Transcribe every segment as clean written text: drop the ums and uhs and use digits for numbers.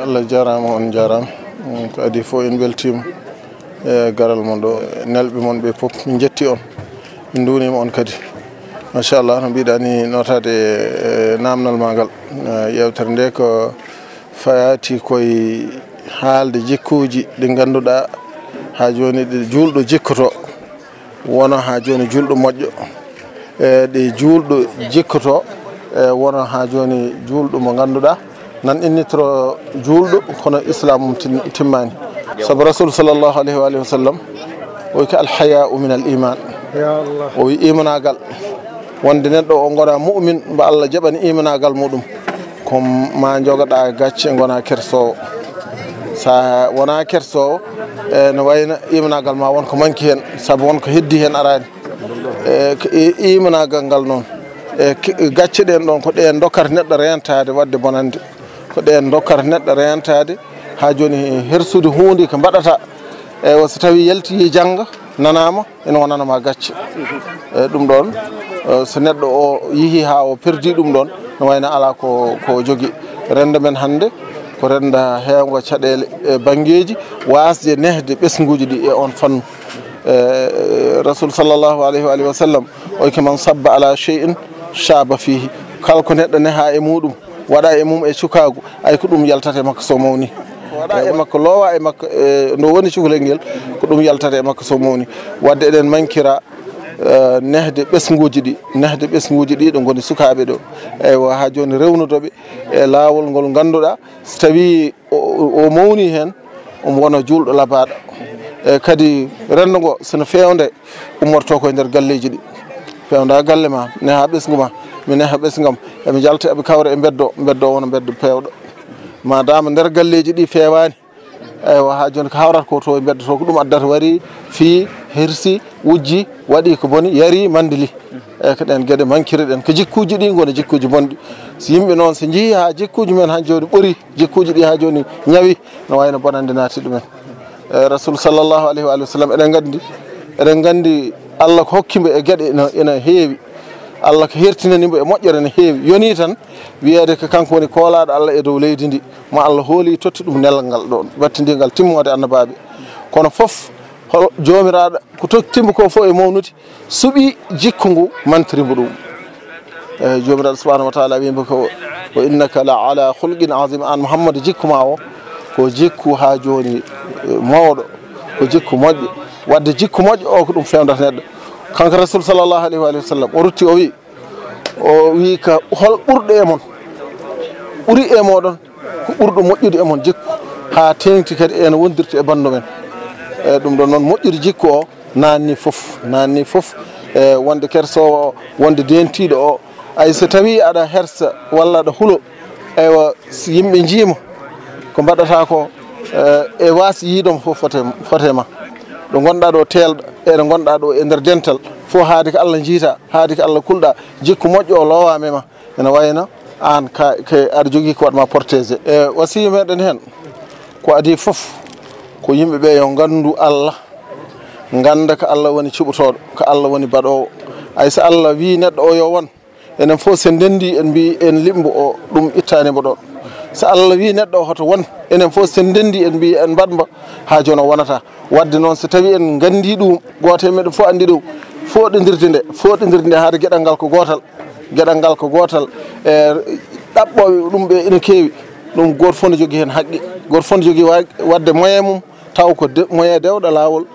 Allah jarama on jarama ko adi fo en beltima e garal mon ɗo nelɓe mon ɓe fof min jetti on min dunima on kadi machallah no mbiɗa ni notade namdal magal yewtere nde ko fayati koye haalde jikkuji ɗi ganduɗa ha joni ɗe julɗo jikkoto wona ha joni julɗo moƴƴo ɗe julɗo jikkoto wona ha joni julɗo mo ganduɗa nan innitoro julɗo kono islam timmani sabu rasul sallllahu alayhi wa sallam o wi ko alhaya'u min al iman o wi imanagal wonde neɗɗo o gona mu'min mbo Allah jaɓani imanagal muɗum ko ma jogoɗa gacce gona kersowo sa wona kersowo no wayno imanagal ma wonko manki hen saabu wonko heddi hen arani imanagal ngal noon gacce ɗen ɗon ko ɗen dokkata neɗɗo rentade wadde bonande ko ɗen dokkata neɗɗo rentade ha joni hersude hunde ko mbaɗata so tawi yalti jangga nanama ene wonanama gacce ɗum ɗon so neɗɗo o yeehi ha o perdi ɗum ɗon no wayno ala ko jogui renda men hande ko renda hewgo caɗele banggueji wasde nehde ɓesguji ɗi e on fannu rasul sallllahu alayhi wa sallam o ko man sabba ala shay'in shaba fihi kala ko neɗɗo neha e muɗum waɗa e mum e cukagu ay ko ɗum yaltate makko so mawni waɗa e makko lowa e makko no woni cukalel ngel ko ɗum yaltate e makko so mawni wadde eɗen mankira nehde ɓesguji ɗi ɗo goni sukaɓe ɗo eywa ha joni rewnudoɓe e lawol ngol ganduɗa so tawi o mawni hen omo wona julɗo labaɗo kadi rendo ngo sono fewde ummorto koye nder galleji ɗi pewda galle ma neha ɓesgu ma mi neha ɓesgam eɓe jalta eɓe kawra e beddo wona beddo pewɗo madama nder galleji ɗi fewani eywa ha joni ko hawrata ko to e beddoto ko ɗum addata wari fi hirsi wujji waɗi ko boni yari mandili eyyi ko ɗen gueɗe mankiri ɗen ko jikkuji ɗi gona jikkuji bonɗi so yimɓe noon so jeeyi ha jikkuji men ha joni ɓuuri jikkuji ɗi ha joni ñawi no wayno bonande naati ɗumen rasul sallllahu alayhi wa sallam eɗen gandi Allah ko hokkimo e gueɗe ina heewi Allah ko hertinanimo e moƴƴere ne heewi yoni tan wiyede ko kanko woni koolaɗo Allah e dow leydi ndi mo Allah hooli totti ɗum nelal ngal ɗon battidigal timmode annabaɓe kono foof jomiraɗo ko tottimo ko fof e mawnude suuɓi jikku ngu mantirimo ɗum eyyi jomiraɗo subahanahu wa taala wimo ko wa innaka la ala hulqin azim an Muhammad jikku ma o ko jikku ha joni mawɗo ko jikku moƴƴo wadde jikku moƴƴo o ko ɗum fewdata neɗɗo kanko rasul sallllahu alayhi wa sallam o rutti o wi ko hol ɓurɗo e mon ɓuuri e moɗon ko ɓurɗo moƴƴude e mon jikku ha tengti kadi ene wondirta e bandu men ɗum ɗon noon moƴƴude jikku o nanni foof wonde kersowo o wonde dentiɗo o ay so tawi aɗa hersa walla aɗa huulo eywa yimɓe jiima ko mbaɗata ko e wasi yiidomo fof fotema ɗo gonɗa ɗo telɗo e ɗo gonɗa ɗo e nder dental fo haade ko Allah jiita haade ko Allah kulɗa jikku moƴƴo o lowame ma ene wayno an aɗa jogui ko waɗma protégé e wasiya meɗen hen ko adi foof ko yimɓeɓe yo gandu Allah ganda ko Allah woni cuɓotoɗo ko Allah woni baɗowo ay so Allah wi neɗɗo o yo won enen fof sen dendi en mbi en limbo o ɗum ittanimo ɗon so Allah wi neɗɗo o hoto won enen fof sen dendi en mbi en mbaɗmo ha joni o wonata wadde noon so tawi en gandi ɗum goto e meɗen fof andi ɗum foɗodirde nde haade gueɗal ngal ko gotal e ɗaɓɓoɓe ɗum ɓe ina kewi ɗum goto fof ne jogui hen haqqi goto fof ne jogui wadde moyen mum taw ko moyen dewɗo lawol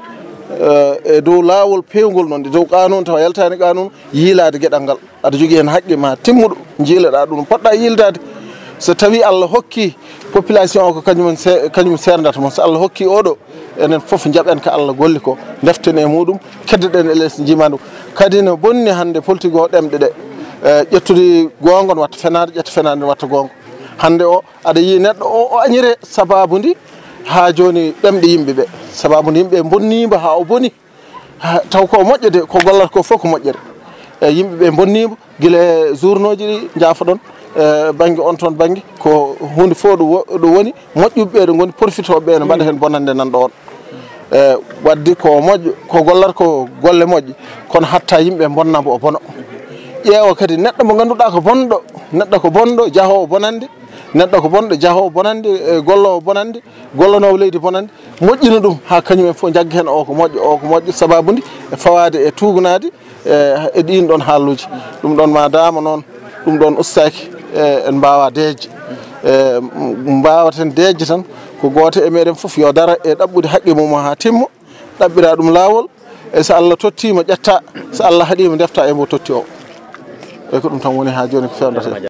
e dow lawol pewgol noon e dow qanun tawa yaltani qanun yiilade gueɗal ngal aɗa jogui hen haqqi ma timmuɗo jiileɗa ɗum poɗɗa yildade so tawi Allah hokki population o ko kañum serdata mon so Allah hokki oɗo enen foof jaɓen ko Allah golli ko deften e muɗum keddoɗen e less jimadu kadi no bonni hande politique o ɗemɗe ɗe ƴettude gonga ne watta fenade ƴetta fenade ne watta gonga hande o aɗa yi neɗɗo o añire sababude ha joni ɗemɗe yimɓeɓe sababude yimɓe bonnimo ha o boni taw ko moƴƴede ko gollata ko fof ko moƴƴere yimɓeɓe bonnimo guila journaux ji ɗi jaafoɗon banggue on toon banggue ko hunde fof ɗo woni moƴƴuɓe ɗo goni profitoɓe ne mbaɗa hen bonande nan ɗon wadde ko moƴƴo ko gollata ko golle moƴƴe kono hatta yimɓe bonnamo o bono ƴeewa kadi neɗɗo mo ganduɗa ko bonɗo neɗɗo ko bonɗo jaahowo bonande neɗɗo ko bonɗo jahowo bonande gollowo bonande gollanowo leydi bonande moƴƴina ɗum ha kañumen fof jaggi hen o ko moƴƴo sababude e fawade e tugunade e ɗin ɗon haaluji ɗum ɗon ma dama noon ɗum ɗon ustaki en mbawa deeje mbawaten deeje tan ko goto e meɗen foof yo dara e ɗaɓɓude haqqe mum ha timmo ɗaɓɓira ɗum lawol e so Allah tottima ƴetta so Allah haaɗima defta e mo totti o e ko ɗum tan woni ha joni ko fewndata